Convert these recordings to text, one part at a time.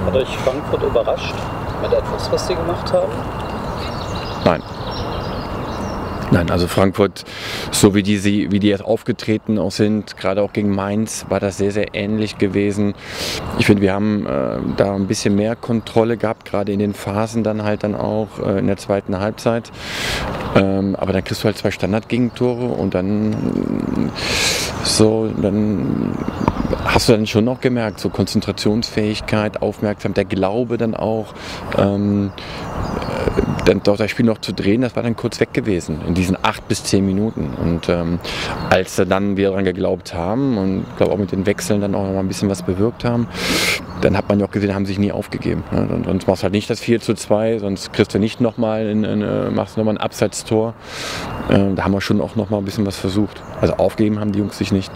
Hat euch Frankfurt überrascht mit etwas, was sie gemacht haben? Nein. Nein, also Frankfurt, so wie die jetzt aufgetreten auch sind, gerade auch gegen Mainz, war das sehr, sehr ähnlich gewesen. Ich finde, wir haben da ein bisschen mehr Kontrolle gehabt, gerade in den Phasen dann auch in der zweiten Halbzeit. Aber dann kriegst du halt 2 Standardgegentore und dann hast du dann schon noch gemerkt, so Konzentrationsfähigkeit, Aufmerksamkeit, der Glaube dann auch, dann doch das Spiel noch zu drehen, das war dann kurz weg gewesen in diesen 8 bis 10 Minuten. Und als wir dann wieder daran geglaubt haben und ich glaube auch mit den Wechseln dann auch noch mal ein bisschen was bewirkt haben, dann hat man ja auch gesehen, haben sich nie aufgegeben. Ne? Und sonst machst du halt nicht das 4:2, sonst kriegst du nicht nochmal machst du nochmal ein Abseitstor. Da haben wir schon auch noch mal ein bisschen was versucht. Also aufgeben haben die Jungs sich nicht.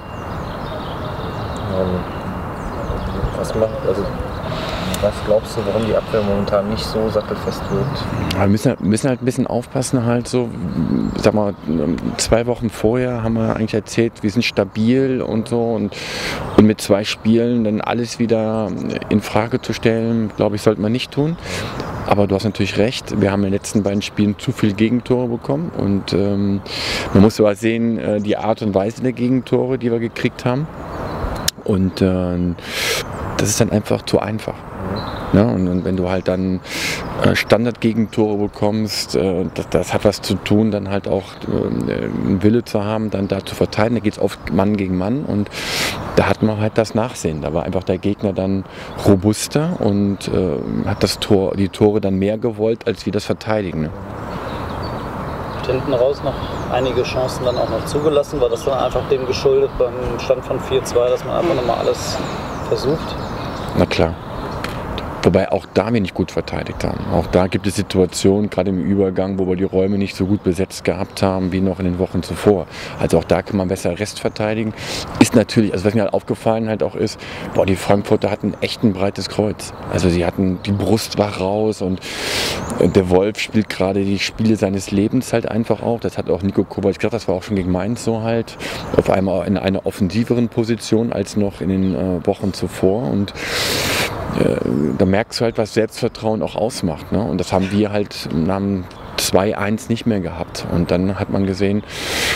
Was glaubst du, warum die Abwehr momentan nicht so sattelfest wirkt? Wir müssen halt ein bisschen aufpassen halt so. Sag mal, 2 Wochen vorher haben wir eigentlich erzählt, wir sind stabil und so und mit 2 Spielen dann alles wieder in Frage zu stellen, glaube ich, sollte man nicht tun. Aber du hast natürlich recht, wir haben in den letzten beiden Spielen zu viele Gegentore bekommen und man muss aber sehen, die Art und Weise der Gegentore, die wir gekriegt haben. Und das ist dann einfach zu einfach. Ja, und wenn du halt dann Standardgegentore bekommst, das hat was zu tun, dann halt auch einen Wille zu haben, dann da zu verteidigen. Da geht es oft Mann gegen Mann und da hat man halt das Nachsehen. Da war einfach der Gegner dann robuster und hat die Tore dann mehr gewollt, als wir das verteidigen. Ne? Hinten raus noch einige Chancen dann auch noch zugelassen. War das dann einfach dem geschuldet beim Stand von 4:2, dass man einfach nochmal alles versucht? Na klar. Wobei auch da wir nicht gut verteidigt haben. Auch da gibt es Situationen, gerade im Übergang, wo wir die Räume nicht so gut besetzt gehabt haben, wie noch in den Wochen zuvor. Also auch da kann man besser Rest verteidigen. Ist natürlich, also was mir halt aufgefallen halt auch ist, die Frankfurter hatten echt ein breites Kreuz. Also sie hatten, die Brust war raus und der Wolf spielt gerade die Spiele seines Lebens halt einfach auch. Das hat auch Nico Kovac gesagt, das war auch schon gegen Mainz so halt. Auf einmal in einer offensiveren Position als noch in den Wochen zuvor und da merkst du halt, was Selbstvertrauen auch ausmacht. Ne? Und das haben wir halt nach 2:1 nicht mehr gehabt. Und dann hat man gesehen,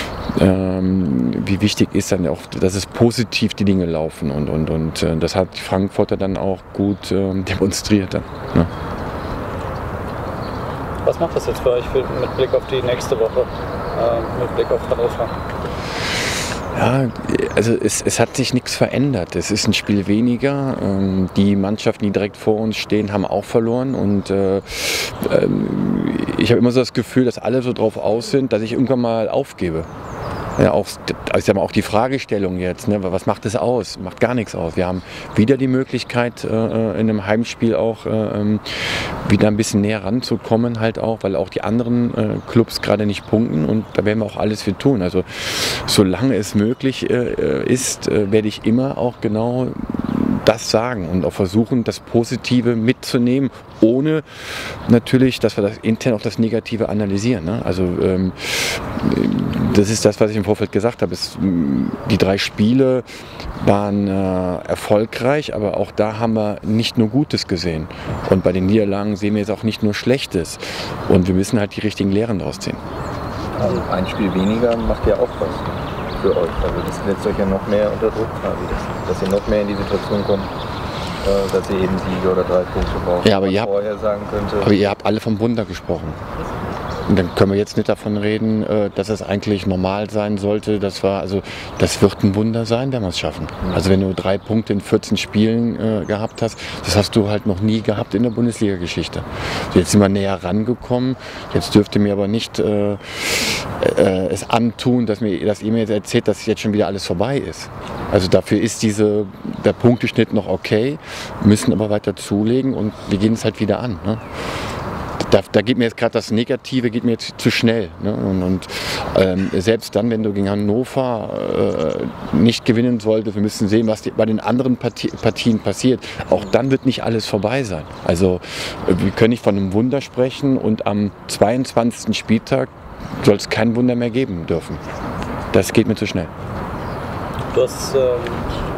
wie wichtig ist dann auch, dass es positiv die Dinge laufen. Und das hat die Frankfurter dann auch gut demonstriert. Dann, ne? Was macht das jetzt für euch mit Blick auf die nächste Woche, mit Blick auf Hannover? Ja, also es hat sich nichts verändert. Es ist ein Spiel weniger. Die Mannschaften, die direkt vor uns stehen, haben auch verloren. Und ich habe immer so das Gefühl, dass alle so drauf aus sind, dass ich irgendwann mal aufgebe. Ja, auch die Fragestellung jetzt, ne, was macht es aus? Macht gar nichts aus. Wir haben wieder die Möglichkeit, in einem Heimspiel auch wieder ein bisschen näher ranzukommen, halt auch, weil auch die anderen Clubs gerade nicht punkten und da werden wir auch alles für tun. Also solange es möglich ist, werde ich immer auch genau das sagen und auch versuchen, das Positive mitzunehmen, ohne natürlich, dass wir das intern auch das Negative analysieren. Ne? Also das ist das, was ich im Vorfeld gesagt habe. Die 3 Spiele waren erfolgreich, aber auch da haben wir nicht nur Gutes gesehen. Und bei den Niederlagen sehen wir jetzt auch nicht nur Schlechtes. Und wir müssen halt die richtigen Lehren daraus ziehen. Also ein Spiel weniger macht ja auch was für euch. Also das setzt euch ja noch mehr unter Druck, dass ihr noch mehr in die Situation kommt, dass ihr eben Siege oder 3 Punkte braucht. Ja, aber ihr habt alle vom Wunder gesprochen. Und dann können wir jetzt nicht davon reden, dass es eigentlich normal sein sollte. Das wird ein Wunder sein, wenn wir es schaffen. Also wenn du 3 Punkte in 14 Spielen gehabt hast, das hast du halt noch nie gehabt in der Bundesliga-Geschichte. Jetzt sind wir näher rangekommen. Jetzt dürft ihr mir aber nicht es antun, dass ihr mir jetzt erzählt, dass jetzt schon wieder alles vorbei ist. Also dafür ist der Punkteschnitt noch okay, müssen aber weiter zulegen und wir gehen es halt wieder an. Ne? Da geht mir jetzt gerade das Negative geht mir jetzt zu schnell. Ne? Und selbst dann, wenn du gegen Hannover nicht gewinnen solltest, wir müssen sehen, was bei den anderen Partien passiert. Auch dann wird nicht alles vorbei sein. Also wir können nicht von einem Wunder sprechen und am 22. Spieltag soll es kein Wunder mehr geben dürfen. Das geht mir zu schnell. Du hast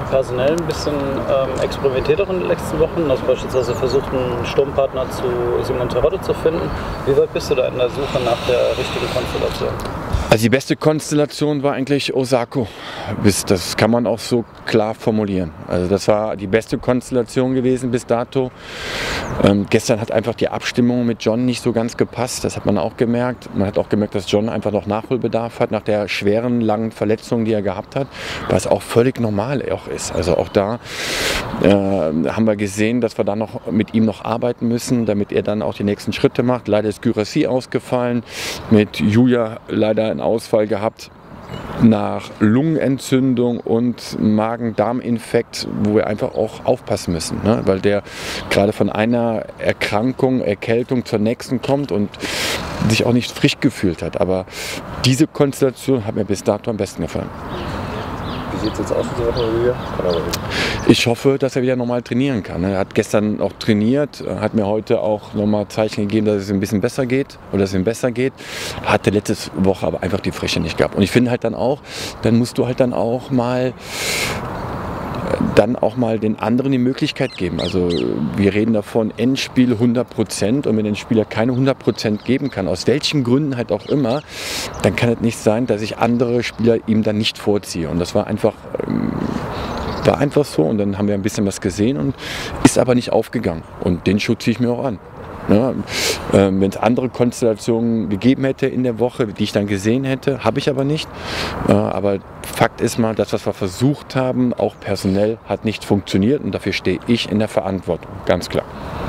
personell ein bisschen experimentiert auch in den letzten Wochen. Du hast beispielsweise versucht, einen Sturmpartner zu Simon Terodde zu finden. Wie weit bist du da in der Suche nach der richtigen Konstellation? Also die beste Konstellation war eigentlich Osako. Das kann man auch so klar formulieren. Also das war die beste Konstellation gewesen bis dato. Gestern hat einfach die Abstimmung mit John nicht so ganz gepasst. Das hat man auch gemerkt. Man hat auch gemerkt, dass John einfach noch Nachholbedarf hat nach der schweren, langen Verletzung, die er gehabt hat. Was auch völlig normal auch ist. Also auch da haben wir gesehen, dass wir da noch mit ihm noch arbeiten müssen, damit er dann auch die nächsten Schritte macht. Leider ist Gyrassi ausgefallen. Mit Julia leider einen Ausfall gehabt nach Lungenentzündung und Magen-Darm-Infekt, wo wir einfach auch aufpassen müssen, ne? Weil der gerade von einer Erkältung zur nächsten kommt und sich auch nicht frisch gefühlt hat. Aber diese Konstellation hat mir bis dato am besten gefallen. Wie sieht es jetzt aus diese Woche, Julia? Ich hoffe, dass er wieder normal trainieren kann. Er hat gestern auch trainiert, hat mir heute auch nochmal Zeichen gegeben, dass es ein bisschen besser geht oder dass es ihm besser geht. Hatte letzte Woche aber einfach die Frische nicht gehabt. Und ich finde halt dann auch, dann musst du halt dann auch mal den anderen die Möglichkeit geben. Also wir reden davon Endspiel 100% und wenn ein Spieler keine 100% geben kann, aus welchen Gründen halt auch immer, dann kann es nicht sein, dass ich andere Spieler ihm dann nicht vorziehe. Und das war einfach so und dann haben wir ein bisschen was gesehen und ist aber nicht aufgegangen. Und den Schuh ziehe ich mir auch an. Ja, wenn es andere Konstellationen gegeben hätte in der Woche, die ich dann gesehen hätte, habe ich aber nicht. Aber Fakt ist mal, das, was wir versucht haben, auch personell, hat nicht funktioniert und dafür stehe ich in der Verantwortung, ganz klar.